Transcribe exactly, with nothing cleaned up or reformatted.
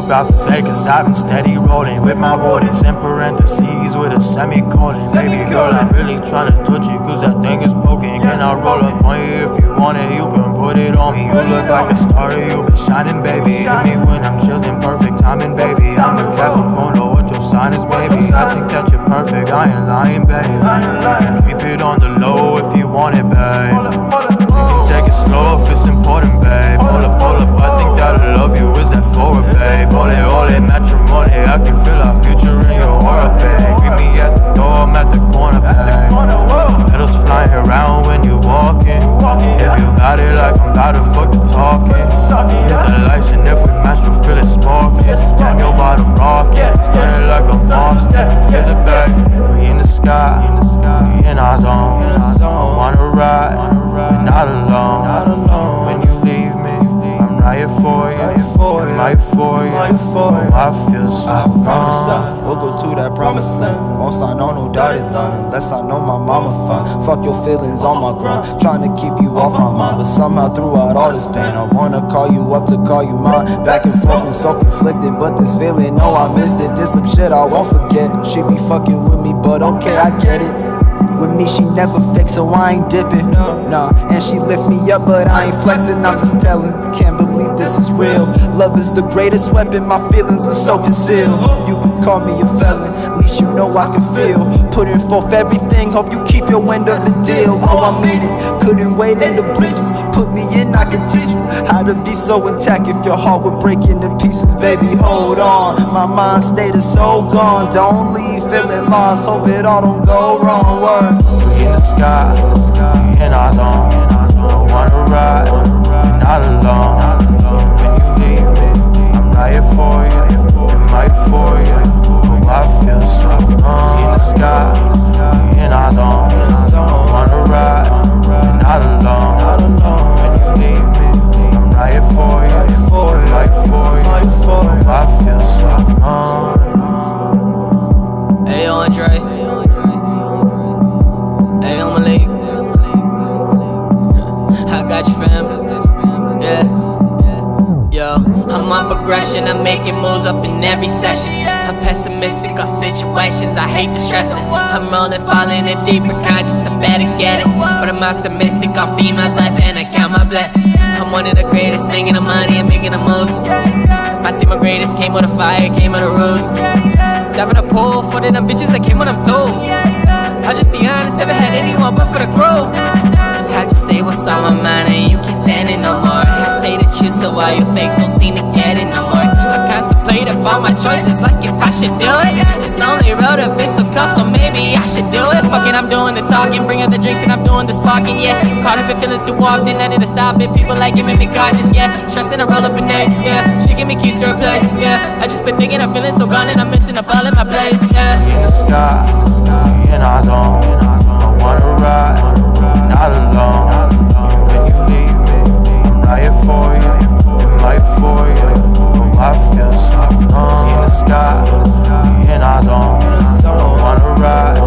about the fake, cause I've been steady rolling with my wardens in parentheses with a semicolon. Baby girl, I'm really tryna touch you, cause that thing is poking. Can I roll up on you if you want it? You can put it on me. You look like a star, you been shining, baby. Hit me when I'm chillin', perfect timing, baby. I'm a Capricorn, know what your sign is, baby. I think that you're perfect, I ain't lying, babe. You can keep it on the low if you want it, babe. You can take it slow if it's important, babe. Hold up, hold up, I think that I love you, is that forward, babe? Ole, ole, matrimony, I can feel our future in your aura, babe. Meet me at the door, I'm at the corner, babe. Petals flying around when you walking. If you got it like I'm about to fucking talking. Hit the lights and if we match, we'll feel it sparking. Damn, your bottom rocking. Standing like a monster, feel it back. We in the sky, we in our zone. Wanna ride, we're not alone. When you leave me, I'm right here for you. I'm right for you. Oh, I feel so wrong. We'll go to that promised land. Won't sign on no dotted line unless I know my mama fine. Fuck your feelings on my grind, trying to keep you off my mind. But somehow throughout all this pain, I wanna call you up to call you mine. Back and forth, I'm so conflicted, but this feeling, no, I missed it. This some shit I won't forget. She be fucking with me, but okay, I get it. With me, she never fake, so I ain't dipping. Nah, and she lift me up, but I ain't flexing. I'm just telling, can't believe this is real. Love is the greatest weapon, my feelings are so concealed. You could call me a felon, at least you know I can feel. Putting forth everything, hope you keep your end of the deal. Oh, I made it, couldn't wait in the bridges. Put me in, I can teach you how to be so intact. If your heart would break into pieces, baby, hold on. My mind state is so gone, don't leave feeling lost. Hope it all don't go wrong. Word. We in the sky, we in our zone. Don't wanna ride, we're not alone. When you leave me, I'm right here for you. I'm right for you. Oh, I feel so wrong. We in the sky, we in our zone. Don't wanna ride, we're not alone. When you leave me, I'm right here for you. I'm right for you. Oh, I feel so wrong. Hey, yo, Andre. Hey, yo, Malik. I got you, fam. Yeah. Yo, I'm on progression, I'm making moves up in every session. I'm pessimistic on situations, I hate the stressing. I'm rolling, falling in deeper conscious, I better get it. But I'm optimistic on females' life and I count my blessings. I'm one of the greatest, making the money and making the moves. My team of greatest came with a fire, came with the roots. Diving a pool for the them bitches that came when I'm told. I'll just be honest, never had anyone but for the crew. I just say what's on my mind and you can't stand it no more. I say the truth so all you fakes don't seem to get it no more. I contemplate upon my choices like if I should do it. It's the only road if it's so close, so maybe I should do it. Fuck it, I'm doing the talking, bring out the drinks and I'm doing the sparking, yeah. Caught up in feelings too often, I need to stop it. People like giving me cautious, yeah. Stressing, I roll up in it, yeah. She give me keys to her place, yeah. I just been thinking I'm feeling so gone and I'm missing a ball in my place, yeah. In the sky, we in our zone. I wanna ride, we're not alone. When you leave me, I'm right here for you. I'm right for you. Oh, I feel so wrong. In the sky, we in our zone. I wanna ride.